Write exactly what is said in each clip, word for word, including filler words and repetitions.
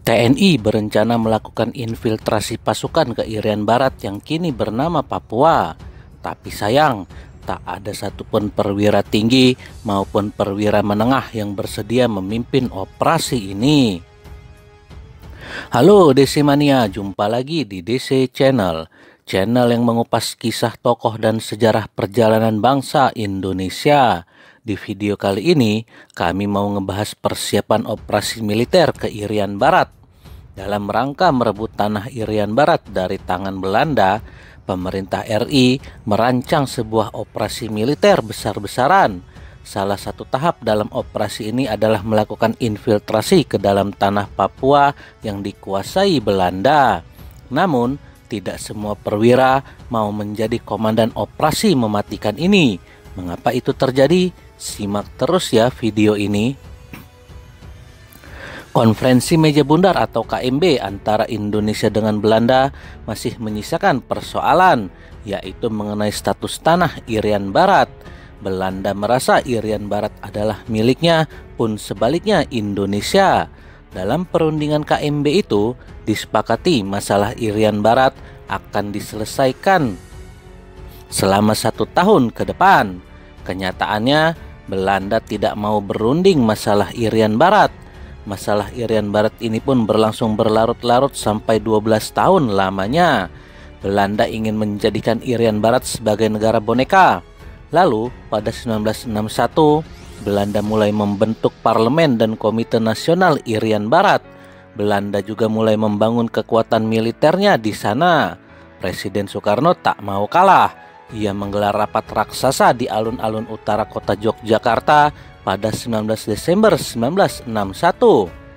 T N I berencana melakukan infiltrasi pasukan ke Irian Barat yang kini bernama Papua. Tapi sayang, tak ada satupun perwira tinggi maupun perwira menengah yang bersedia memimpin operasi ini. Halo D C Mania, jumpa lagi di D C Channel. Channel yang mengupas kisah tokoh dan sejarah perjalanan bangsa Indonesia. Di video kali ini, kami mau ngebahas persiapan operasi militer ke Irian Barat. Dalam rangka merebut tanah Irian Barat dari tangan Belanda, pemerintah R I merancang sebuah operasi militer besar-besaran. Salah satu tahap dalam operasi ini adalah melakukan infiltrasi ke dalam tanah Papua yang dikuasai Belanda. Namun, tidak semua perwira mau menjadi komandan operasi mematikan ini. Mengapa itu terjadi? Simak terus ya video ini. Konferensi Meja Bundar atau K M B antara Indonesia dengan Belanda masih menyisakan persoalan, yaitu mengenai status tanah Irian Barat. Belanda merasa Irian Barat adalah miliknya, pun sebaliknya Indonesia. Dalam perundingan K M B itu, disepakati masalah Irian Barat akan diselesaikan selama satu tahun ke depan. Kenyataannya, Belanda tidak mau berunding masalah Irian Barat. Masalah Irian Barat ini pun berlangsung berlarut-larut sampai dua belas tahun lamanya. Belanda ingin menjadikan Irian Barat sebagai negara boneka. Lalu pada seribu sembilan ratus enam puluh satu, Belanda mulai membentuk parlemen dan komite nasional Irian Barat. Belanda juga mulai membangun kekuatan militernya di sana. Presiden Soekarno tak mau kalah. Ia menggelar rapat raksasa di alun-alun utara kota Yogyakarta pada sembilan belas Desember seribu sembilan ratus enam puluh satu.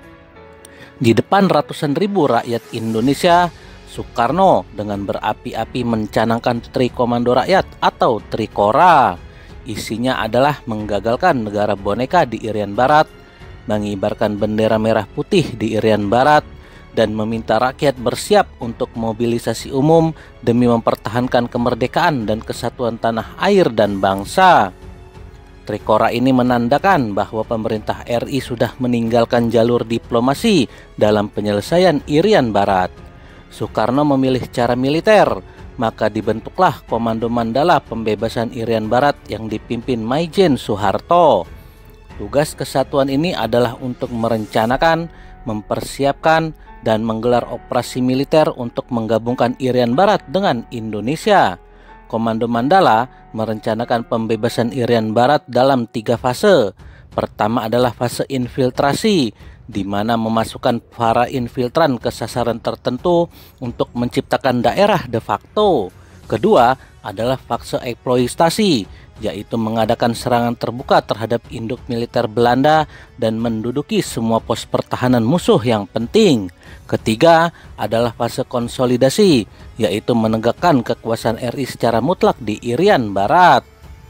Di depan ratusan ribu rakyat Indonesia, Soekarno dengan berapi-api mencanangkan Tri Komando Rakyat atau Trikora. Isinya adalah menggagalkan negara boneka di Irian Barat, mengibarkan bendera merah putih di Irian Barat, dan meminta rakyat bersiap untuk mobilisasi umum demi mempertahankan kemerdekaan dan kesatuan tanah air dan bangsa. Trikora ini menandakan bahwa pemerintah R I sudah meninggalkan jalur diplomasi dalam penyelesaian Irian Barat. Soekarno memilih cara militer, maka dibentuklah Komando Mandala Pembebasan Irian Barat yang dipimpin Maijen Soeharto. Tugas kesatuan ini adalah untuk merencanakan, mempersiapkan, dan menggelar operasi militer untuk menggabungkan Irian Barat dengan Indonesia. Komando Mandala merencanakan pembebasan Irian Barat dalam tiga fase. Pertama adalah fase infiltrasi, di mana memasukkan para infiltran ke sasaran tertentu untuk menciptakan daerah de facto. Kedua adalah fase eksploitasi, yaitu mengadakan serangan terbuka terhadap induk militer Belanda dan menduduki semua pos pertahanan musuh yang penting. Ketiga adalah fase konsolidasi, yaitu menegakkan kekuasaan R I secara mutlak di Irian Barat.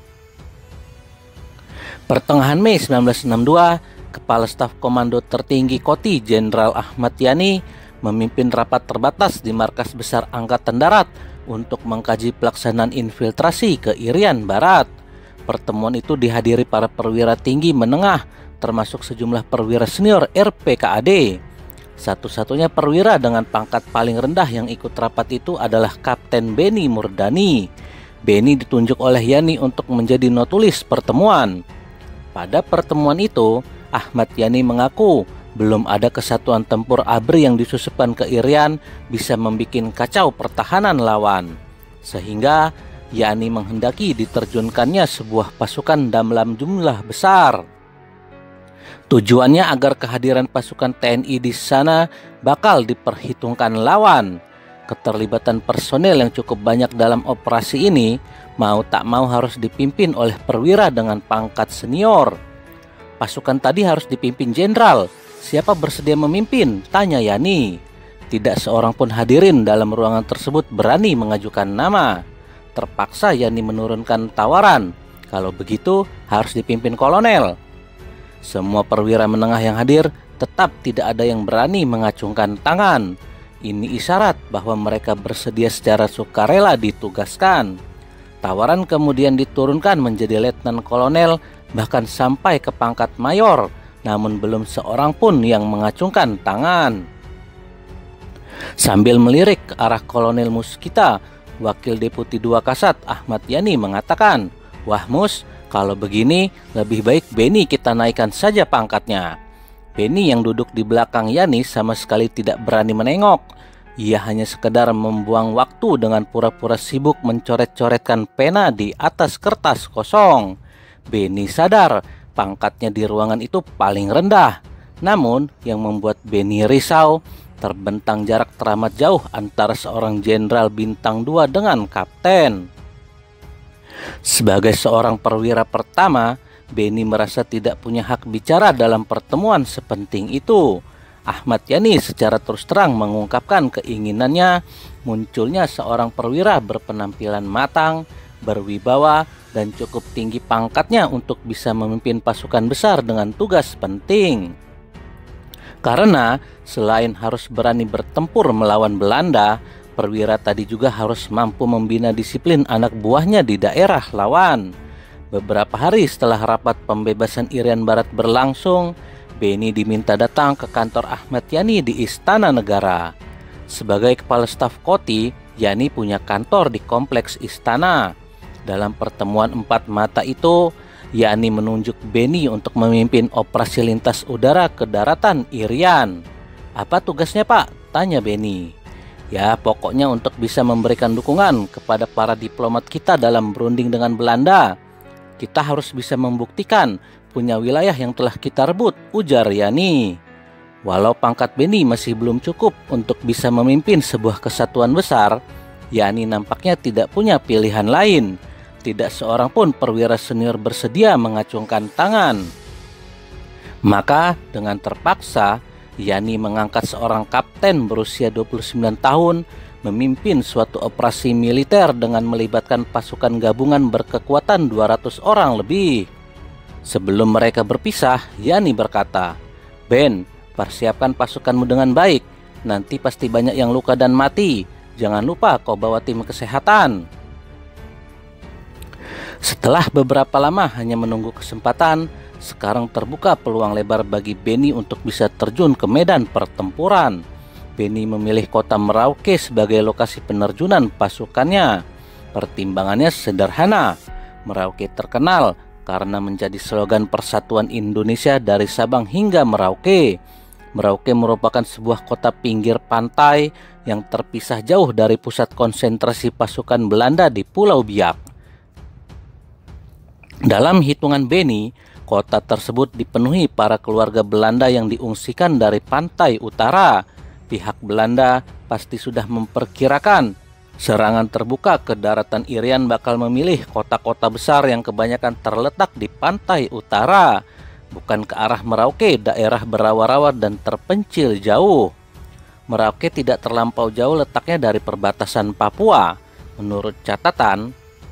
Pertengahan Mei seribu sembilan ratus enam puluh dua, Kepala Staf Komando Tertinggi Koti Jenderal Ahmad Yani memimpin rapat terbatas di Markas Besar Angkatan Darat untuk mengkaji pelaksanaan infiltrasi ke Irian Barat. Pertemuan itu dihadiri para perwira tinggi menengah, termasuk sejumlah perwira senior R P K A D. Satu-satunya perwira dengan pangkat paling rendah yang ikut rapat itu adalah Kapten Beni Murdani. Beni ditunjuk oleh Yani untuk menjadi notulis pertemuan. Pada pertemuan itu, Ahmad Yani mengaku belum ada kesatuan tempur A B R I yang disusupkan ke Irian bisa membuat kacau pertahanan lawan. Sehingga Yani menghendaki diterjunkannya sebuah pasukan dalam jumlah besar. Tujuannya agar kehadiran pasukan T N I di sana bakal diperhitungkan lawan. Keterlibatan personel yang cukup banyak dalam operasi ini mau tak mau harus dipimpin oleh perwira dengan pangkat senior. Pasukan tadi harus dipimpin jenderal. Siapa bersedia memimpin? Tanya Yani. Tidak seorang pun hadirin dalam ruangan tersebut berani mengajukan nama. Terpaksa Yani menurunkan tawaran. Kalau begitu harus dipimpin kolonel. Semua perwira menengah yang hadir tetap tidak ada yang berani mengacungkan tangan. Ini isyarat bahwa mereka bersedia secara sukarela ditugaskan. Tawaran kemudian diturunkan menjadi letnan kolonel, bahkan sampai ke pangkat mayor, namun belum seorang pun yang mengacungkan tangan. Sambil melirik ke arah Kolonel Muskita, Wakil Deputi dua Kasat Ahmad Yani mengatakan, "Wah Mus, kalau begini lebih baik Beni kita naikkan saja pangkatnya." Beni yang duduk di belakang Yani sama sekali tidak berani menengok. Ia hanya sekedar membuang waktu dengan pura-pura sibuk mencoret-coretkan pena di atas kertas kosong. Beni sadar pangkatnya di ruangan itu paling rendah. Namun yang membuat Beni risau, terbentang jarak teramat jauh antara seorang jenderal bintang dua dengan kapten. Sebagai seorang perwira pertama, Beni merasa tidak punya hak bicara dalam pertemuan sepenting itu. Ahmad Yani secara terus terang mengungkapkan keinginannya munculnya seorang perwira berpenampilan matang, berwibawa, dan cukup tinggi pangkatnya untuk bisa memimpin pasukan besar dengan tugas penting. Karena selain harus berani bertempur melawan Belanda, perwira tadi juga harus mampu membina disiplin anak buahnya di daerah lawan. Beberapa hari setelah rapat pembebasan Irian Barat berlangsung, Beni diminta datang ke kantor Ahmad Yani di Istana Negara. Sebagai kepala staf Koti, Yani punya kantor di kompleks istana. Dalam pertemuan empat mata itu, Yani menunjuk Beni untuk memimpin operasi lintas udara ke daratan Irian. "Apa tugasnya Pak?" tanya Beni. "Ya pokoknya untuk bisa memberikan dukungan kepada para diplomat kita dalam berunding dengan Belanda. Kita harus bisa membuktikan punya wilayah yang telah kita rebut," ujar Yani. Walau pangkat Beni masih belum cukup untuk bisa memimpin sebuah kesatuan besar, Yani nampaknya tidak punya pilihan lain. Tidak seorang pun perwira senior bersedia mengacungkan tangan. Maka dengan terpaksa, Yani mengangkat seorang kapten berusia dua puluh sembilan tahun memimpin suatu operasi militer dengan melibatkan pasukan gabungan berkekuatan dua ratus orang lebih. Sebelum mereka berpisah, Yani berkata, "Ben, persiapkan pasukanmu dengan baik. Nanti pasti banyak yang luka dan mati. Jangan lupa kau bawa tim kesehatan." Setelah beberapa lama hanya menunggu kesempatan, sekarang terbuka peluang lebar bagi Beni untuk bisa terjun ke medan pertempuran. Beni memilih kota Merauke sebagai lokasi penerjunan pasukannya. Pertimbangannya sederhana. Merauke terkenal karena menjadi slogan persatuan Indonesia dari Sabang hingga Merauke. Merauke merupakan sebuah kota pinggir pantai yang terpisah jauh dari pusat konsentrasi pasukan Belanda di Pulau Biak. Dalam hitungan Beni, kota tersebut dipenuhi para keluarga Belanda yang diungsikan dari pantai utara. Pihak Belanda pasti sudah memperkirakan serangan terbuka ke daratan Irian bakal memilih kota-kota besar yang kebanyakan terletak di pantai utara, bukan ke arah Merauke, daerah berawa-rawa dan terpencil jauh. Merauke tidak terlampau jauh letaknya dari perbatasan Papua. Menurut catatan,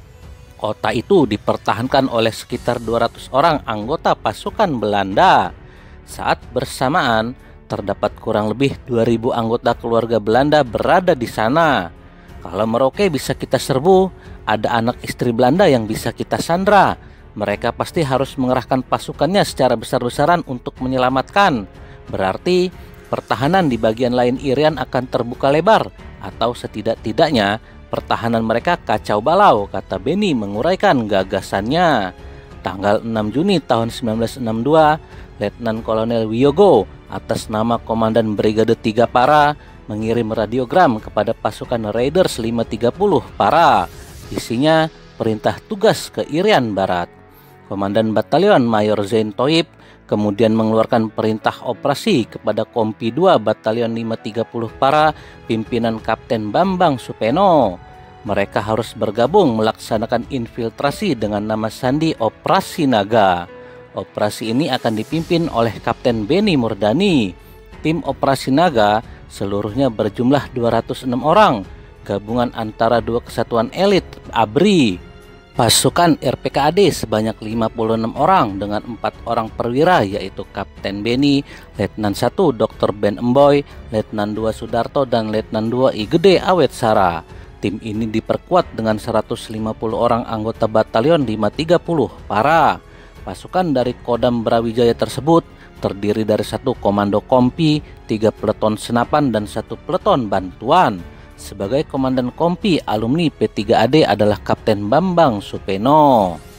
kota itu dipertahankan oleh sekitar dua ratus orang anggota pasukan Belanda. Saat bersamaan, terdapat kurang lebih dua ribu anggota keluarga Belanda berada di sana. Kalau Merauke bisa kita serbu, ada anak istri Belanda yang bisa kita sandra. Mereka pasti harus mengerahkan pasukannya secara besar-besaran untuk menyelamatkan. Berarti pertahanan di bagian lain Irian akan terbuka lebar, atau setidak-tidaknya pertahanan mereka kacau balau, kata Beni menguraikan gagasannya. Tanggal enam Juni tahun seribu sembilan ratus enam puluh dua, Letnan Kolonel Wiyogo atas nama Komandan Brigade tiga Para mengirim radiogram kepada pasukan Raiders lima tiga nol Para. Isinya perintah tugas ke Irian Barat. Komandan Batalion Mayor Zain Toib kemudian mengeluarkan perintah operasi kepada Kompi dua Batalion lima tiga nol Para pimpinan Kapten Bambang Supeno. Mereka harus bergabung melaksanakan infiltrasi dengan nama sandi Operasi Naga. Operasi ini akan dipimpin oleh Kapten Beni Murdani. Tim Operasi Naga seluruhnya berjumlah dua ratus enam orang, gabungan antara dua kesatuan elit A B R I. Pasukan R P K A D sebanyak lima puluh enam orang dengan empat orang perwira, yaitu Kapten Beni, Letnan satu Doktor Ben Emboy, Letnan dua Sudarto, dan Letnan dua I Gede Awet Sara. Tim ini diperkuat dengan seratus lima puluh orang anggota Batalion lima tiga nol Para. Pasukan dari Kodam Brawijaya tersebut terdiri dari satu komando kompi, tiga peleton senapan, dan satu peleton bantuan. Sebagai komandan kompi, alumni P tiga A D adalah Kapten Bambang Supeno.